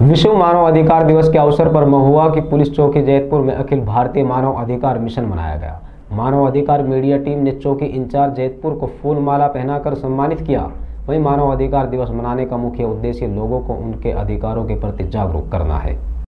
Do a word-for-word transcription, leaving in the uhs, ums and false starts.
विश्व मानव अधिकार दिवस के अवसर पर महुआ की पुलिस चौकी जैतपुर में अखिल भारतीय मानव अधिकार मिशन मनाया गया। मानव अधिकार मीडिया टीम ने चौकी इंचार्ज जैतपुर को फूल माला पहनाकर सम्मानित किया। वहीं मानव अधिकार दिवस मनाने का मुख्य उद्देश्य लोगों को उनके अधिकारों के प्रति जागरूक करना है।